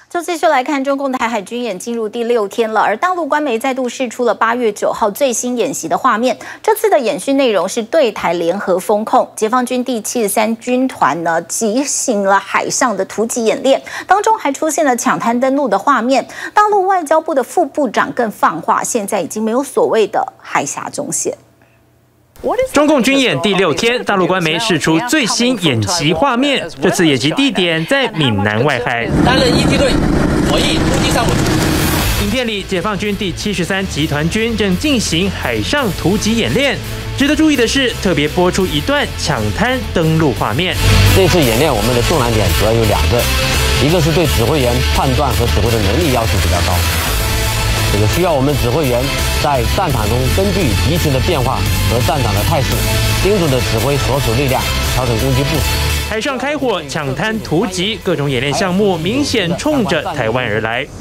就继续来看，中共台海军演进入第6天了，而大陆官媒再度释出了8月9号最新演习的画面。这次的演训内容是对台联合封控，解放军第73军团呢进行了海上的突击演练，当中还出现了抢滩登陆的画面。大陆外交部的副部长更放话，现在已经没有所谓的海峡中线。 中共军演第6天，大陆官媒释出最新演习画面。这次演习地点在闽南外海， 担任一梯队火翼突击上午。 影片里，解放军第73集团军正进行海上突击演练。值得注意的是，特别播出一段抢滩登陆画面。 这次演练我们的重难点主要有2个，一个是对指挥员判断和指挥的能力要求比较高。 这个需要我们指挥员在战场中根据敌情的变化和战场的态势，精准地指挥所属力量，调整攻击部署。 海上开火、抢滩突击，各种演练项目明显冲着台湾而来。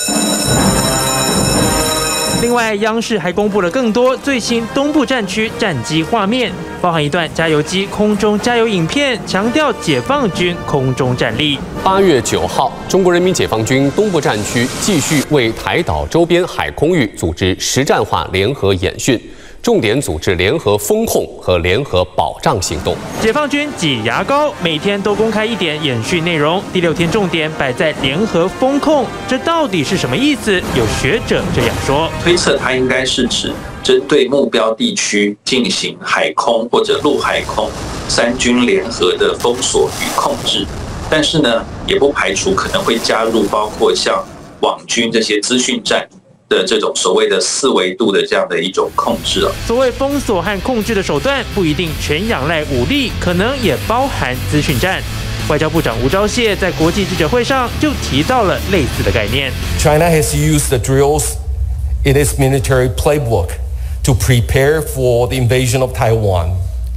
另外，央视还公布了更多最新东部战区战机画面，包含一段加油机空中加油影片，强调解放军空中战力。 8月9号，中国人民解放军东部战区继续为台岛周边海空域组织实战化联合演训，重点组织联合封控和联合保障行动。 解放军挤牙膏，每天都公开一点演训内容。第6天重点摆在联合封控，这到底是什么意思？有学者这样说： 推测它应该是指针对目标地区进行海空或者陆海空3军联合的封锁与控制。 但是呢，也不排除可能会加入包括像网军这些资讯战的这种所谓的4维度的这样的一种控制。 所谓封锁和控制的手段，不一定全仰赖武力，可能也包含资讯战。外交部长吴钊燮在国际记者会上就提到了类似的概念。 China has used the drills in its military playbook to prepare for the invasion of Taiwan.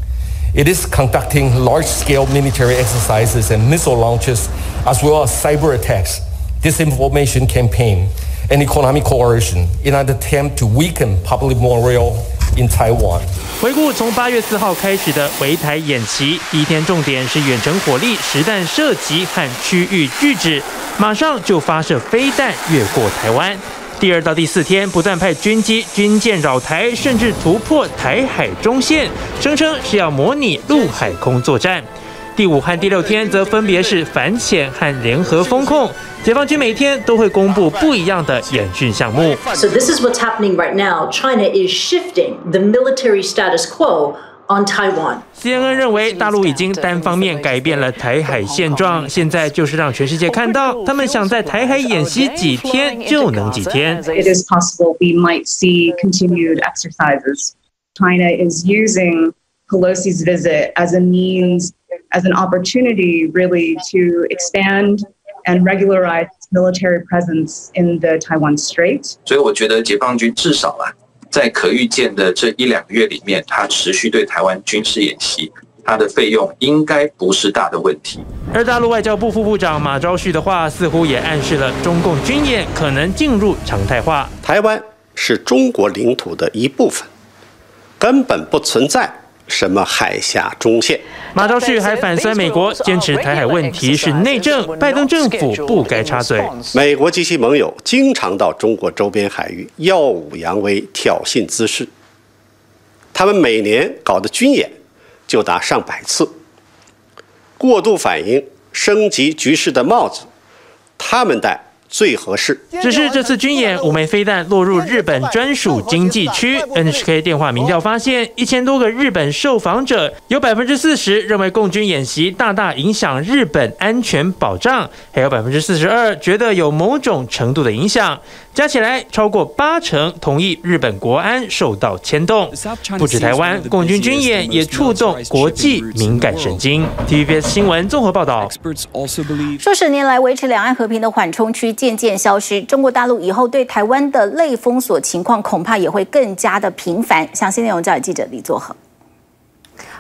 It is conducting large-scale military exercises and missile launches, as well as cyber attacks, disinformation campaign, and economic coercion in an attempt to weaken public morale in Taiwan. 回顾从8月4号开始的围台演习，第1天重点是远程火力实弹射击和区域拒止，马上就发射飞弹越过台湾。 第2到第4天，不断派军机、军舰扰台，甚至突破台海中线，声称是要模拟陆海空作战。第5和第6天则分别是反潜和联合封控。解放军每天都会公布不一样的演训项目。 So this is what's happening right now. China is shifting the military status quo. On Taiwan. CNN 认为大陆已经单方面改变了台海现状，现在就是让全世界看到，他们想在台海演习几天就能几天。 It is possible we might see continued exercises. China is using Pelosi's visit as a means, as an opportunity, really to expand and regularize its military presence in the Taiwan Strait. 所以我觉得解放军至少在可预见的这1-2个月里面，它持续对台湾军事演习，它的费用应该不是大的问题。 而大陆外交部副部长马昭旭的话，似乎也暗示了中共军演可能进入常态化。 台湾是中国领土的一部分，根本不存在什么海峡中线。 马昭旭还反酸美国，坚持台海问题是内政，拜登政府不该插嘴。 美国及其盟友经常到中国周边海域耀武扬威、挑衅滋事，他们每年搞的军演就达上百次，过度反应、升级局势的帽子，他们戴最合适。 只是这次军演5枚飞弹落入日本专属经济区。NHK 电话民调发现，1000多个日本受访者有40%认为共军演习大大影响日本安全保障，还有42%觉得有某种程度的影响。加起来超过80%同意日本国安受到牵动。不止台湾，共军军演也触动国际敏感神经。TVBS 新闻综合报道。 数十年来维持两岸和平的缓冲区渐渐消失，中国大陆以后对台湾的类封锁情况恐怕也会更加的频繁。详细内容交给记者李作和。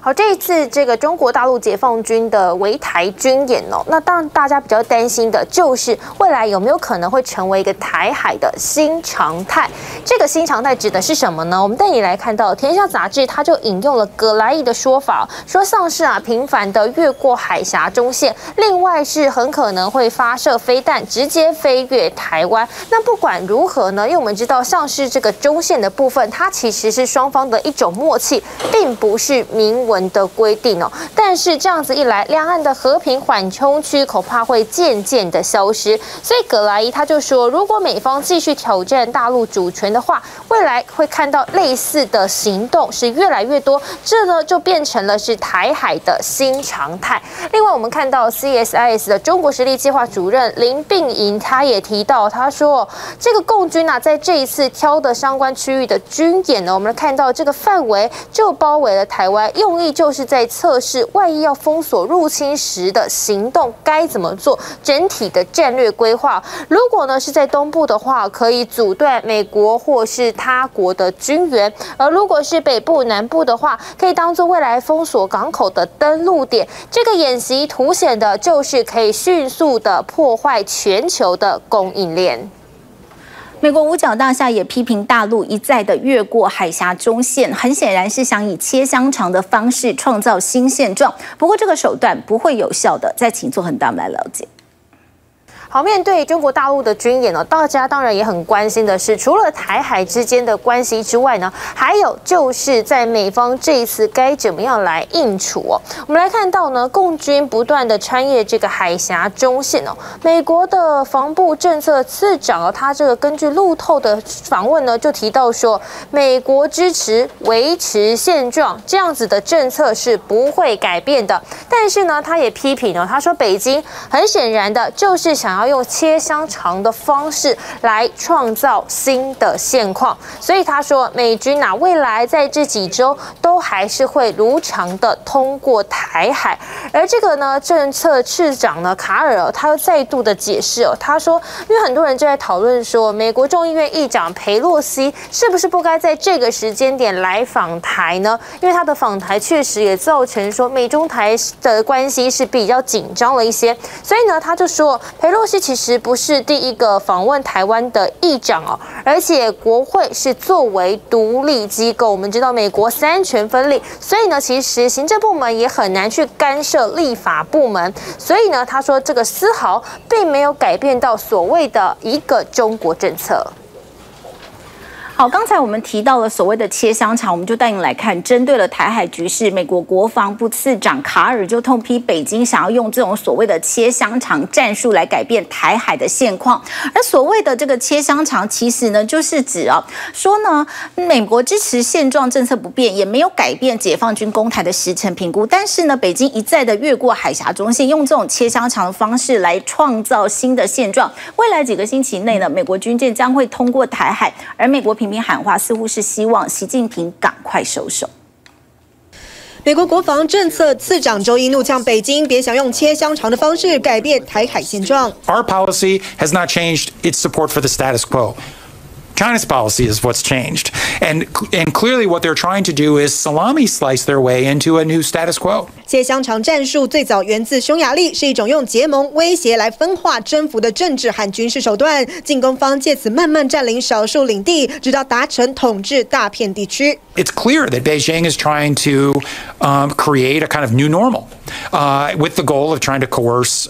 好，这一次这个中国大陆解放军的围台军演哦，那当然大家比较担心的就是未来有没有可能会成为一个台海的新常态。这个新常态指的是什么呢？我们带你来看到《天下》杂志，它就引用了葛莱伊的说法，说像是频繁的越过海峡中线，另外是很可能会发射飞弹，直接飞越台湾。那不管如何呢，因为我们知道像是这个中线的部分，它其实是双方的一种默契，并不是明文的规定哦，但是这样子一来，两岸的和平缓冲区恐怕会渐渐的消失。所以葛莱伊他就说，如果美方继续挑战大陆主权的话，未来会看到类似的行动是越来越多，这呢就变成了是台海的新常态。另外，我们看到 CSIS 的中国实力计划主任林并莹他也提到，他说这个共军在这一次挑的相关区域的军演呢，我们看到这个范围就包围了台湾，用意就是在测试万一要封锁入侵时的行动该怎么做，整体的战略规划。如果呢是在东部的话，可以阻断美国或是他国的军援；而如果是北部、南部的话，可以当作未来封锁港口的登陆点。这个演习凸显的就是可以迅速的破坏全球的供应链。 美国五角大厦也批评大陆一再的越过海峡中线，很显然是想以切香肠的方式创造新现状。不过这个手段不会有效的，再请做很大我们来了解。 好，面对中国大陆的军演呢，大家当然也很关心的是，除了台海之间的关系之外呢，还有就是在美方这一次该怎么样来应处哦。我们来看到呢，共军不断的穿越这个海峡中线哦。美国的防部政策次长他这个根据路透的访问呢，就提到说，美国支持维持现状这样子的政策是不会改变的。但是呢，他也批评呢，他说北京很显然的就是想要用切香肠的方式来创造新的现况，所以他说美军未来在这几周都还是会如常的通过台海。而这个呢，政策次长呢卡尔他又再度的解释他说，因为很多人就在讨论说，美国众议院议长裴洛西是不是不该在这个时间点来访台呢？因为他的访台确实也造成说美中台的关系是比较紧张了一些，所以呢，他就说裴洛西其实不是第一个访问台湾的议长而且国会是作为独立机构，我们知道美国三权分立，所以呢，其实行政部门也很难去干涉立法部门，所以呢，他说这个丝毫并没有改变到所谓的一个中国政策。 好，刚才我们提到了所谓的切香肠，我们就带你来看，针对了台海局势，美国国防部次长卡尔就痛批北京想要用这种所谓的切香肠战术来改变台海的现况。而所谓的这个切香肠，其实呢就是指说呢，美国支持现状政策不变，也没有改变解放军攻台的时程评估，但是呢，北京一再的越过海峡中线，用这种切香肠的方式来创造新的现状。未来几个星期内呢，美国军舰将会通过台海，而美国频频喊话，似乎是希望习近平赶快收手。 美国国防政策次长周一怒呛北京，别想用切香肠的方式改变台海现状。 Our policy has not changed its support for the status quo. China's policy is what's changed. And clearly what they're trying to do is salami slice their way into a new status quo. 切香肠战术最早源自匈牙利，是一种用结盟、威胁来分化、征服的政治和军事手段。进攻方借此慢慢占领少数领地，直到达成统治大片地区。 It's clear that Beijing is trying to create a kind of new normal with the goal of trying to coerce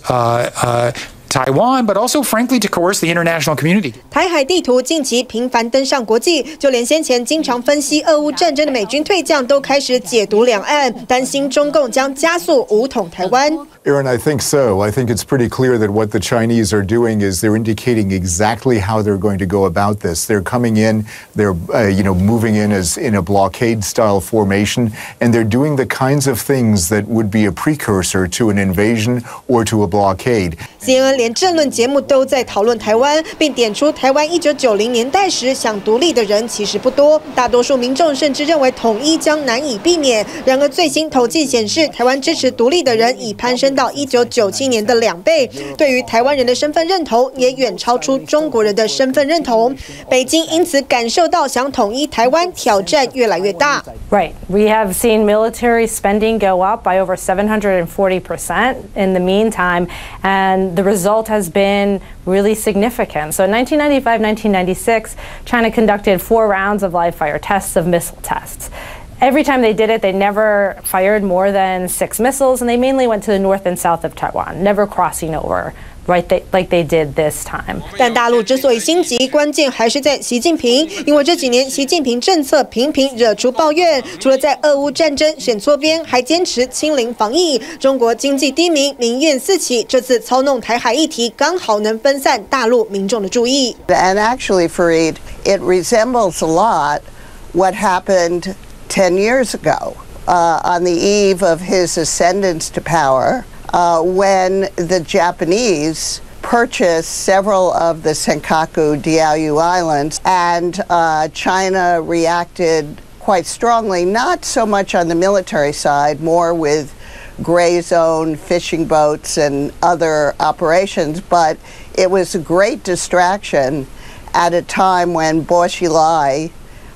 Taiwan, but also, frankly, to coerce the international community. 台海地图近期频繁登上国际，就连先前经常分析俄乌战争的美军退将都开始解读两岸，担心中共将加速武统台湾。 Aaron, I think so. I think it's pretty clear that what the Chinese are doing is they're indicating exactly how they're going to go about this. They're coming in, they're moving in as in a blockade-style formation, and they're doing the kinds of things that would be a precursor to an invasion or to a blockade. CNN 连政论节目都在讨论台湾，并点出台湾1990年代时想独立的人其实不多，大多数民众甚至认为统一将难以避免。然而最新统计显示，台湾支持独立的人已攀升到1997年的2倍，对于台湾人的身份认同也远超出中国人的身份认同。北京因此感受到想统一台湾挑战越来越大。 Right. We have seen military spending go up by over 740% in the meantime, and the result has been really significant. So in 1995, 1996, China conducted 4 rounds of live fire tests of missile tests. Every time they did it, they never fired more than 6 missiles, and they mainly went to the north and south of Taiwan, never crossing over. Right, like they did this time. 但大陆之所以心急，关键还是在习近平，因为这几年习近平政策频频惹出抱怨，除了在俄乌战争选错边，还坚持清零防疫。中国经济低迷，民怨四起，这次操弄台海议题，刚好能分散大陆民众的注意。 And actually, Fareed, it resembles a lot what happened 10 years ago on the eve of his ascendance to power. When the Japanese purchased several of the Senkaku Diaoyu Islands, and China reacted quite strongly, not so much on the military side, more with gray zone fishing boats and other operations, but it was a great distraction at a time when Bo Xilai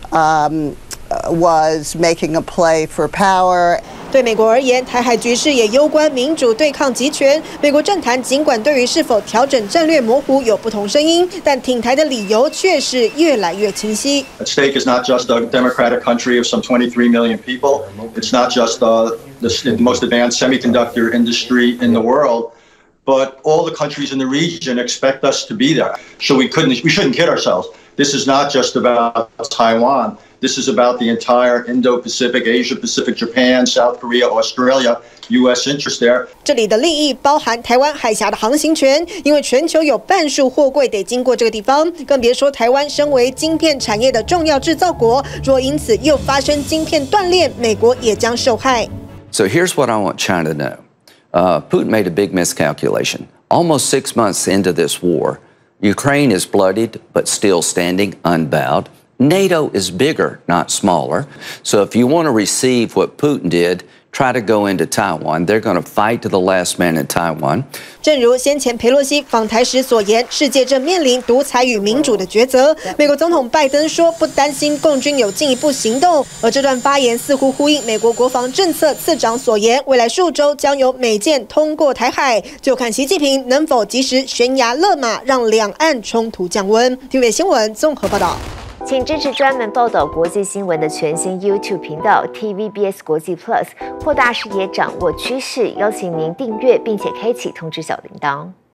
was making a play for power. 对美国而言，台海局势也攸关民主对抗集权。美国政坛尽管对于是否调整战略模糊有不同声音，但挺台的理由却是越来越清晰。 At stake is not just a democratic country of some 23 million people. It's not just the most advanced semiconductor industry in the world, but all the countries in the region expect us to be there. So we shouldn't kid ourselves. This is not just about Taiwan. This is about the entire Indo-Pacific, Asia-Pacific, Japan, South Korea, Australia, U.S. interest there. 这里的利益包含台湾海峡的航行权，因为全球有半数货柜得经过这个地方，更别说台湾身为晶片产业的重要制造国，若因此又发生晶片断裂，美国也将受害。 So here's what I want China to know. Putin made a big miscalculation. Almost 6 months into this war, Ukraine is bloodied but still standing unbowed. NATO is bigger, not smaller. So if you want to receive what Putin did, try to go into Taiwan. They're going to fight to the last man in Taiwan. 正如先前裴洛西访台时所言，世界正面临独裁与民主的抉择。美国总统拜登说不担心共军有进一步行动，而这段发言似乎呼应美国国防政策次长所言，未来数周将有美舰通过台海，就看习近平能否及时悬崖勒马，让两岸冲突降温。TVB 新闻综合报道。 请支持专门报道国际新闻的全新 YouTube 频道 TVBS 国际 Plus， 扩大视野，掌握趋势。邀请您订阅并且开启通知小铃铛。